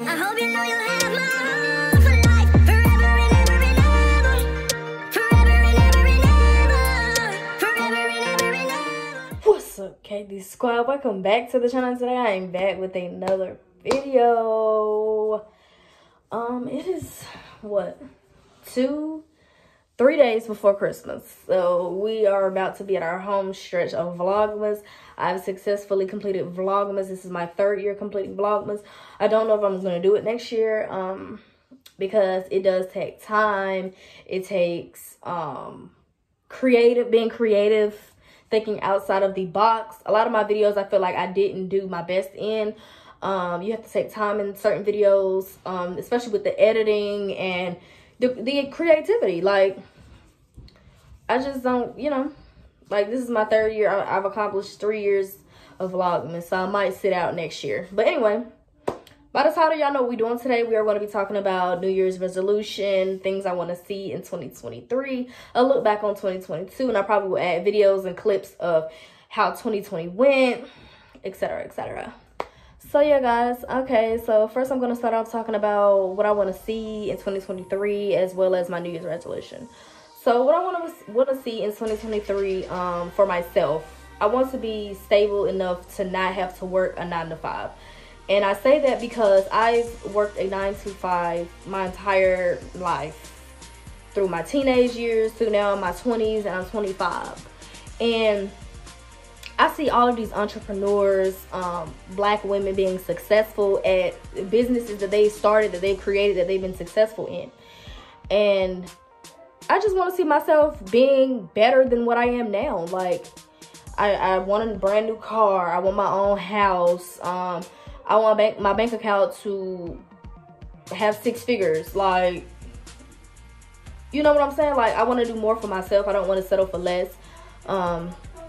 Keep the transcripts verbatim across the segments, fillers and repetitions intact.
I hope you know you have my heart for life, forever and ever and ever, forever and ever and ever, forever and ever and ever. What's up, K D Squad? Welcome back to the channel. Today I am back with another video. Um, it is what two, three days before Christmas, so we are about to be at our home stretch of Vlogmas. I've successfully completed Vlogmas. This is my third year completing Vlogmas. I don't know if I'm going to do it next year, um, because it does take time. It takes um, creative, being creative, thinking outside of the box. A lot of my videos, I feel like I didn't do my best in. Um, you have to take time in certain videos, um, especially with the editing and the, the creativity. Like, I just don't, you know. Like, this is my third year. I've accomplished three years of Vlogmas, so I might sit out next year. But anyway, by the title, y'all know what we're doing today. We are going to be talking about New Year's resolution, things I want to see in twenty twenty-three, a look back on twenty twenty-two, and I probably will add videos and clips of how twenty twenty went, et cetera, et cetera. So, yeah, guys. Okay, so first I'm going to start off talking about what I want to see in twenty twenty-three, as well as my New Year's resolution. So what I want to want to see in twenty twenty-three um, for myself, I want to be stable enough to not have to work a nine to five. And I say that because I've worked a nine to five my entire life, through my teenage years, through now my twenties, and I'm twenty-five. And I see all of these entrepreneurs, um, black women being successful at businesses that they started, that they created, that they've been successful in. And I just want to see myself being better than what I am now. Like, I, I want a brand new car. I want my own house. Um, I want bank, my bank account to have six figures. Like, you know what I'm saying? Like, I want to do more for myself. I don't want to settle for less. Um,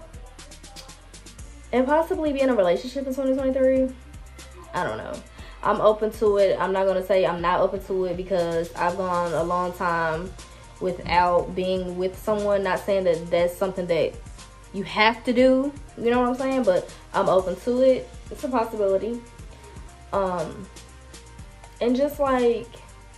and possibly be in a relationship in twenty twenty-three. I don't know. I'm open to it. I'm not going to say I'm not open to it, because I've gone a long time without being with someone. Not saying that that's something that you have to do, you know what I'm saying, but I'm open to it. It's a possibility. Um and just like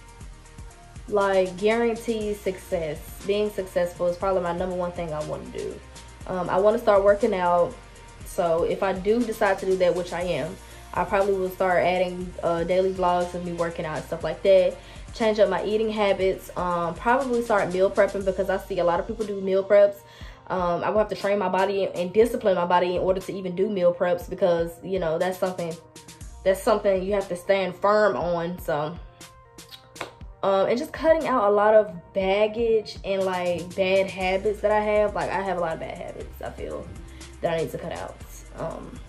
like guaranteed success, being successful is probably my number one thing I want to do. um I want to start working out, so if I do decide to do that, which I am, I probably will start adding uh daily vlogs of me working out and stuff like that. Change up my eating habits. Um, probably start meal prepping, because I see a lot of people do meal preps. Um, I will have to train my body and discipline my body in order to even do meal preps, because, you know, that's something that's something you have to stand firm on. So, um, and just cutting out a lot of baggage and like bad habits that I have. Like, I have a lot of bad habits, I feel, that I need to cut out. Um,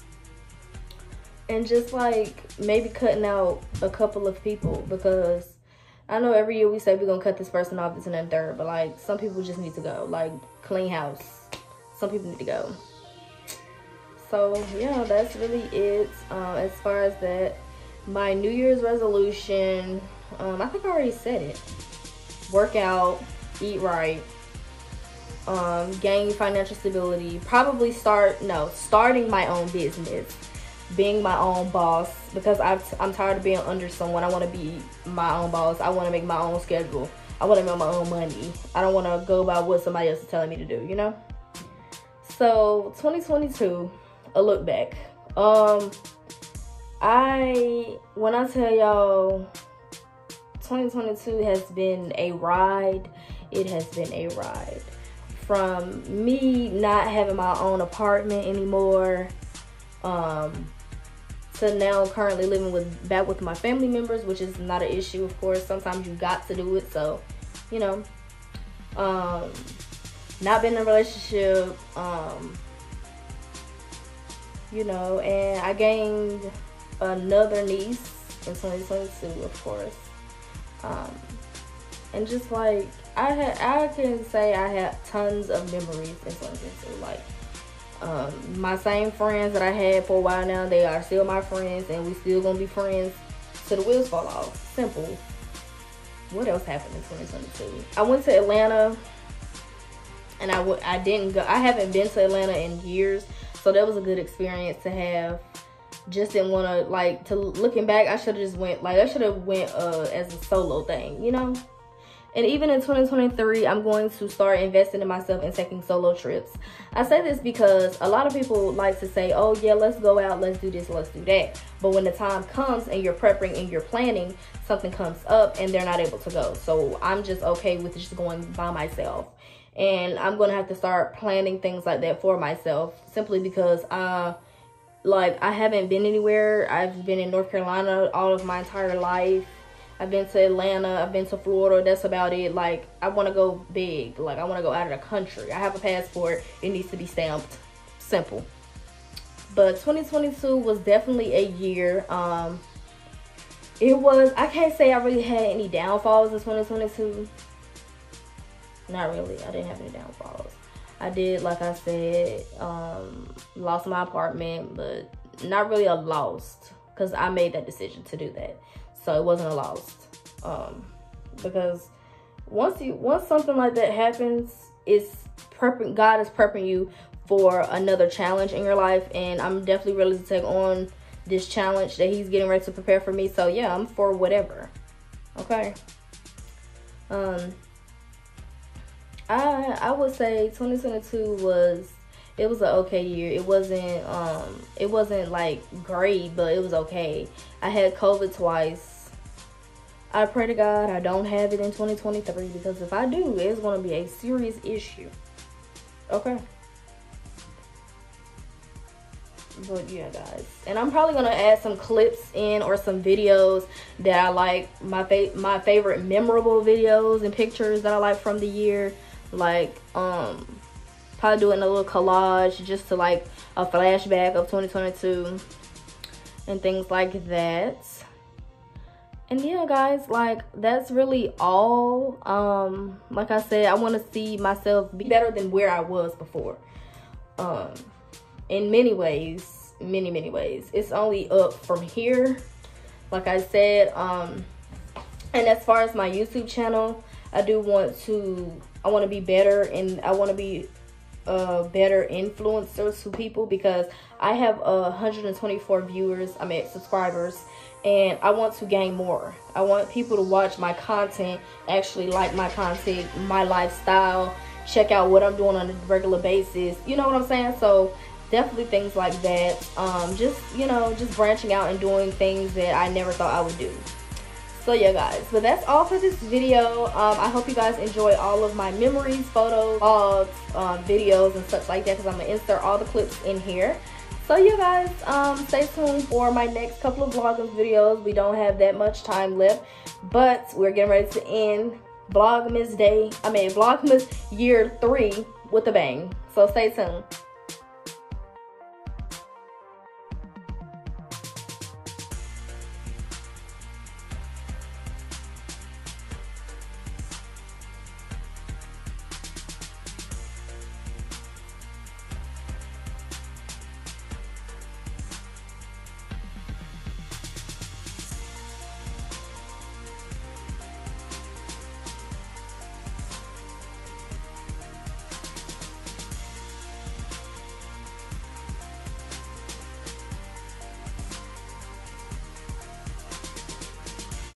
and just like maybe cutting out a couple of people, because I know every year we say we're gonna cut this person off, this and that and third, but like some people just need to go. Like, clean house, some people need to go. So yeah, that's really it. Um, as far as that, my New Year's resolution, um, I think I already said it. Work out, eat right, um, gain financial stability, probably start, no, starting my own business. Being my own boss, because I've, I'm tired of being under someone. I want to be my own boss. I want to make my own schedule. I want to make my own money. I don't want to go by what somebody else is telling me to do, you know? So, twenty twenty-two, a look back. Um, I, when I tell y'all, twenty twenty-two has been a ride. It has been a ride. From me not having my own apartment anymore, um, to now currently living with back with my family members, which is not an issue, of course. Sometimes you got to do it, so, you know. Um, not been in a relationship, um, you know, and I gained another niece in twenty twenty-two, of course. Um, and just like, I had, I can say I have tons of memories in twenty twenty-two, like, Um, my same friends that I had for a while now, they are still my friends, and we still gonna be friends till the wheels fall off. Simple. What else happened in twenty twenty-two? I went to Atlanta, and I, w I didn't go. I haven't been to Atlanta in years, so that was a good experience to have. just didn't want to, like, to looking back, I should have just went, like, I should have went uh, as a solo thing, you know? And even in twenty twenty-three, I'm going to start investing in myself and taking solo trips. I say this because a lot of people like to say, oh yeah, let's go out, let's do this, let's do that. But when the time comes and you're prepping and you're planning, something comes up and they're not able to go. So I'm just okay with just going by myself. And I'm going to have to start planning things like that for myself, simply because uh, like I haven't been anywhere. I've been in North Carolina all of my entire life. I've been to Atlanta, I've been to Florida, that's about it. Like, I want to go big. Like, I want to go out of the country. I have a passport, it needs to be stamped. Simple. But twenty twenty-two was definitely a year. Um, it was, I can't say I really had any downfalls in twenty twenty-two. Not really, I didn't have any downfalls. I did, like I said, um, lost my apartment, but not really a lost, because I made that decision to do that. So it wasn't a loss, um, because once you once something like that happens, it's prepping. God is prepping you for another challenge in your life, and I'm definitely ready to take on this challenge that He's getting ready to prepare for me. So yeah, I'm for whatever. Okay. Um, I I would say twenty twenty-two was it was an okay year. It wasn't um it wasn't like great, but it was okay. I had COVID twice. I pray to God I don't have it in twenty twenty-three, because if I do, it's going to be a serious issue. Okay. But yeah, guys. And I'm probably going to add some clips in, or some videos that I like. My, fa my favorite memorable videos and pictures that I like from the year. Like, um, probably doing a little collage just to like a flashback of twenty twenty-two. And things like that. And yeah, guys, like, that's really all. Um, like I said, I want to see myself be better than where I was before. Um, in many ways, many, many ways. It's only up from here. Like I said, um, and as far as my YouTube channel, I do want to, I want to be better, and I want to be a better influencer to people, because I have uh, one hundred twenty-four viewers, I mean subscribers, and I want to gain more. I want people to watch my content, actually like my content, my lifestyle, check out what I'm doing on a regular basis. You know what I'm saying? So definitely things like that. Um, just, you know, just branching out and doing things that I never thought I would do. So yeah, guys, but that's all for this video. um I hope you guys enjoy all of my memories, photos, vlogs, um, videos and such like that, because I'm gonna insert all the clips in here. So you guys, um stay tuned for my next couple of vlogging videos. We don't have that much time left, but we're getting ready to end Vlogmas day I mean Vlogmas year three with a bang. So stay tuned.